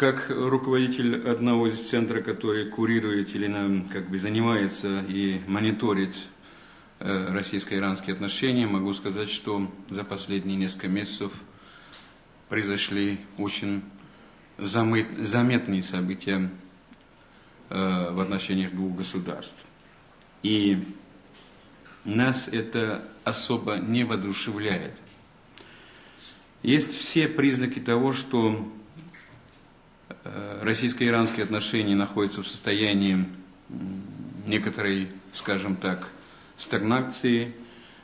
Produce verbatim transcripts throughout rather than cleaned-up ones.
как руководитель одного из центров, который курирует или как бы занимается и мониторит российско-иранские отношения, могу сказать, что за последние несколько месяцев произошли очень заметные события в отношениях двух государств. И нас это особо не воодушевляет. Есть все признаки того, что российско-иранские отношения находятся в состоянии некоторой, скажем так, стагнации.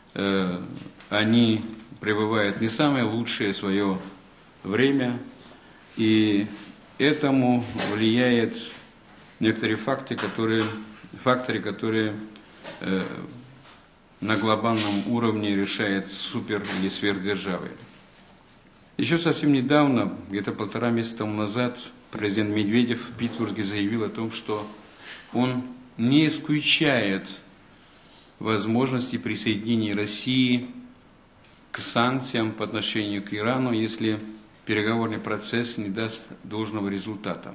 Они пребывают не самое лучшее свое время, и этому влияют некоторые факты, которые, факторы, которые э, на глобальном уровне решают супер- или сверхдержавы. Еще совсем недавно, где-то полтора месяца тому назад, президент Медведев в Питтсбурге заявил о том, что он не исключает возможности присоединения России к санкциям по отношению к Ирану, если переговорный процесс не даст должного результата.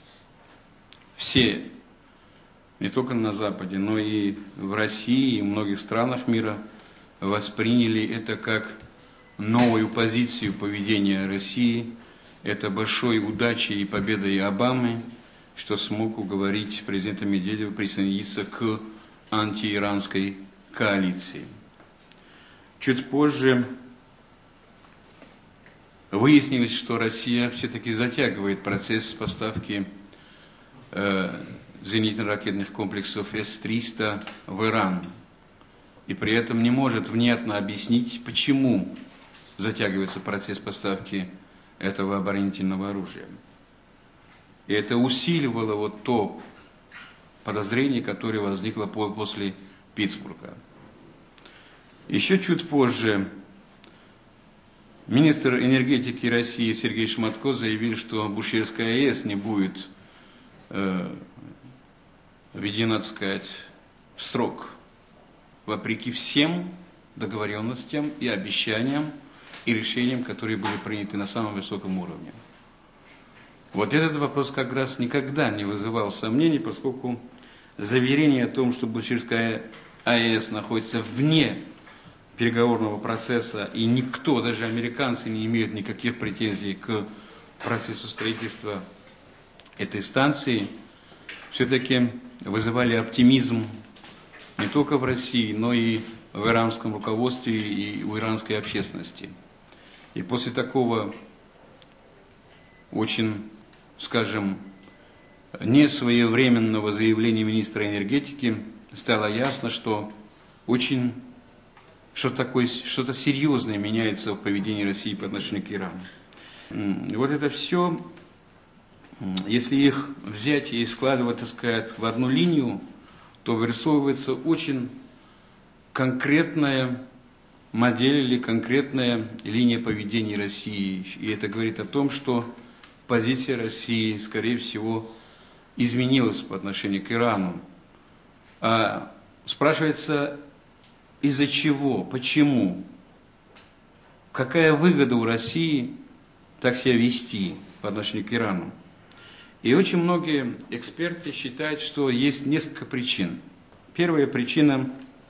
Все, не только на Западе, но и в России и в многих странах мира восприняли это как новую позицию поведения России. Это большой удачей и победой Обамы, что смог уговорить президента Медведева присоединиться к антииранской коалиции. Чуть позже выяснилось, что Россия все-таки затягивает процесс поставки э, зенитно-ракетных комплексов эс триста в Иран. И при этом не может внятно объяснить, почему затягивается процесс поставки этого оборонительного оружия. И это усиливало вот то подозрение, которое возникло после Питтсбурга. Еще чуть позже министр энергетики России Сергей Шматко заявил, что Бушкирская АЭС не будет э, введена, так сказать, в срок, вопреки всем договоренностям и обещаниям и решениям, которые были приняты на самом высоком уровне. Вот этот вопрос как раз никогда не вызывал сомнений, поскольку заверение о том, что Бушкирская АЭС находится вне переговорного процесса, и никто, даже американцы, не имеют никаких претензий к процессу строительства этой станции, все-таки вызывали оптимизм не только в России, но и в иранском руководстве и у иранской общественности. И после такого очень, скажем, несвоевременного заявления министра энергетики стало ясно, что очень что-то такое, что-то серьезное меняется в поведении России по отношению к Ирану. И вот это все, если их взять и складывать, так сказать, в одну линию, то вырисовывается очень конкретная модель или конкретная линия поведения России. И это говорит о том, что позиция России, скорее всего, изменилась по отношению к Ирану. А спрашивается, из-за чего, почему, какая выгода у России так себя вести по отношению к Ирану. И очень многие эксперты считают, что есть несколько причин. Первая причина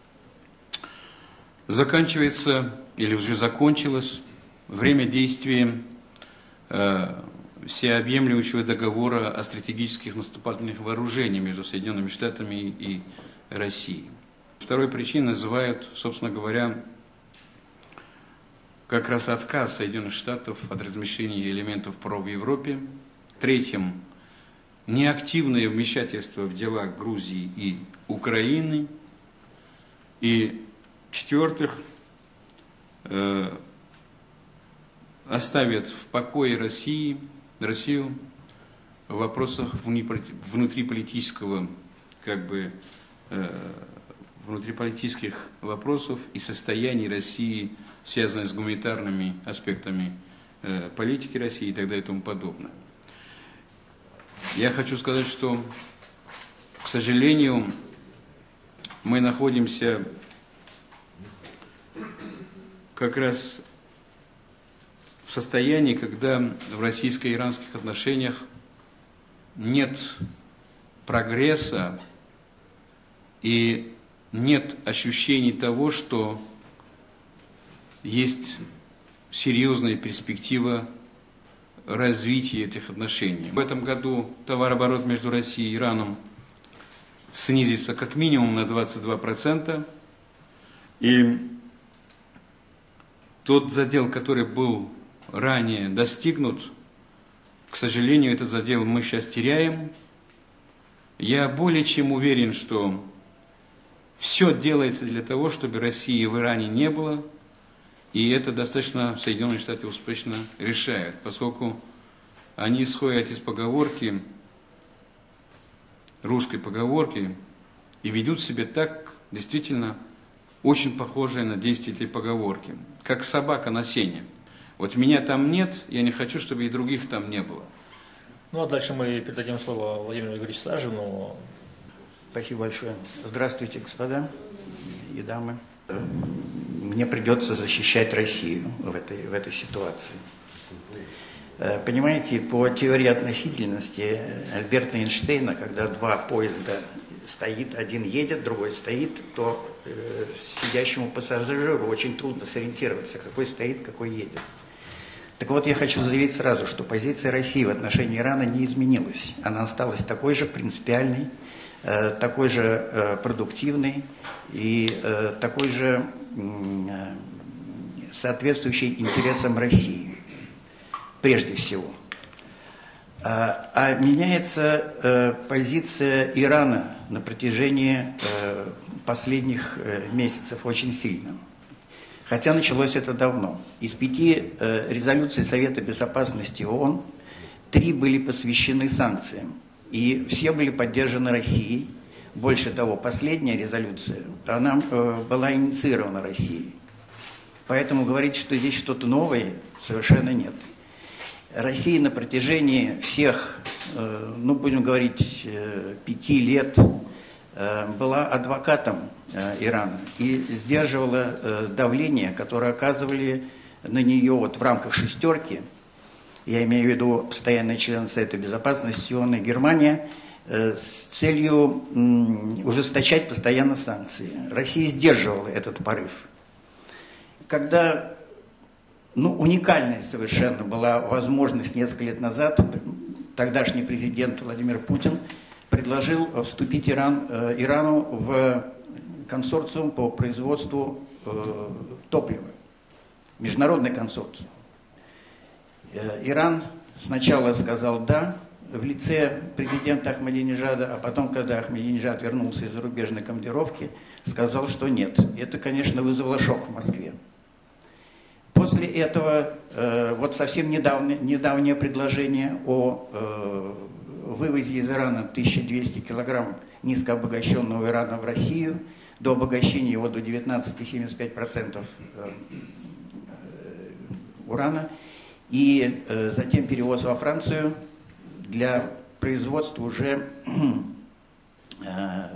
заканчивается или уже закончилось время действия э, всеобъемлющего договора о стратегических наступательных вооружениях между Соединенными Штатами и Россией. Второй причиной называют, собственно говоря, как раз отказ Соединенных Штатов от размещения элементов ПРО в Европе. Третьим – неактивное вмешательство в дела Грузии и Украины. И в-четвертых, э, оставят в покое России, Россию в вопросах внутриполитического, как бы, э, внутриполитических вопросов и состояния России, связанных с гуманитарными аспектами э, политики России и так далее и тому подобное. Я хочу сказать, что, к сожалению, мы находимся как раз в состоянии, когда в российско-иранских отношениях нет прогресса и нет ощущений того, что есть серьезная перспектива развития этих отношений. В этом году товарооборот между Россией и Ираном снизится как минимум на двадцать два процента. И тот задел, который был ранее достигнут, к сожалению, этот задел мы сейчас теряем. Я более чем уверен, что все делается для того, чтобы России в Иране не было, и это достаточно Соединенные Штаты успешно решают, поскольку они исходят из поговорки, русской поговорки, и ведут себя так, действительно, очень похожее на действие этой поговорки, как собака на сене. Вот меня там нет, я не хочу, чтобы и других там не было. Ну а дальше мы передадим слово Владимиру Григорьевичу Сажину. Спасибо большое. Здравствуйте, господа и дамы. Мне придется защищать Россию в этой, в этой ситуации. Понимаете, по теории относительности Альберта Эйнштейна, когда два поезда стоит, один едет, другой стоит, то э, сидящему пассажиру очень трудно сориентироваться, какой стоит, какой едет. Так вот, я хочу заявить сразу, что позиция России в отношении Ирана не изменилась. Она осталась такой же принципиальной, э, такой же э, продуктивной и э, такой же э, соответствующей интересам России, прежде всего. А, а меняется э, позиция Ирана на протяжении э, последних э, месяцев очень сильно. Хотя началось это давно. Из пяти э, резолюций Совета Безопасности ООН три были посвящены санкциям. И все были поддержаны Россией. Больше того, последняя резолюция, она э, была инициирована Россией. Поэтому говорить, что здесь что-то новое, совершенно нет. Россия на протяжении всех, ну, будем говорить, пяти лет была адвокатом Ирана и сдерживала давление, которое оказывали на нее вот в рамках шестерки, я имею в виду постоянный член Совета Безопасности ООН и Германия, с целью ужесточать постоянно санкции. Россия сдерживала этот порыв. Когда... Ну, уникальная совершенно была возможность несколько лет назад. Тогдашний президент Владимир Путин предложил вступить Иран, э, Ирану в консорциум по производству э, топлива. Международный консорциум. Э, Иран сначала сказал «да» в лице президента Ахмадинежада, а потом, когда Ахмадинежад вернулся из зарубежной командировки, сказал, что нет. Это, конечно, вызвало шок в Москве. После этого, э, вот совсем недавнее, недавнее предложение о э, вывозе из Ирана тысяча двести килограмм низкообогащенного урана в Россию, до обогащения его до девятнадцати целых семидесяти пяти сотых процента э, урана, и э, затем перевоз во Францию для производства уже э,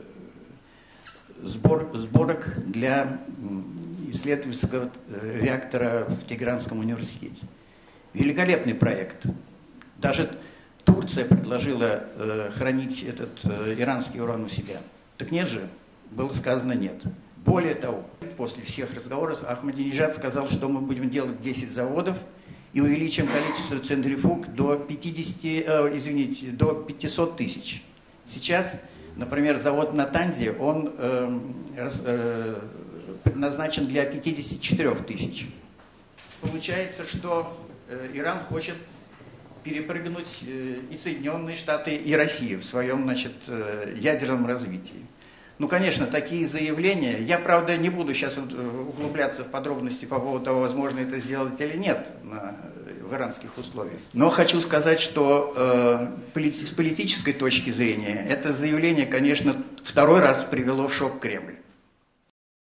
сбор, сборок для исследовательского реактора в Тегеранском университете. Великолепный проект. Даже Турция предложила э, хранить этот э, иранский уран у себя. Так нет же, было сказано нет. Более того, после всех разговоров Ахмадинежад сказал, что мы будем делать десять заводов и увеличим количество центрифуг до пятидесяти, э, извините, до пятисот тысяч. Сейчас, например, завод на Танзе, он э, э, предназначен для пятидесяти четырёх тысяч. Получается, что э, Иран хочет перепрыгнуть э, и Соединенные Штаты, и Россию в своем, значит, э, ядерном развитии. Ну, конечно, такие заявления, я, правда, не буду сейчас углубляться в подробности по поводу того, возможно это сделать или нет на, в иранских условиях. Но хочу сказать, что э, полит, с политической точки зрения это заявление, конечно, второй раз привело в шок Кремль.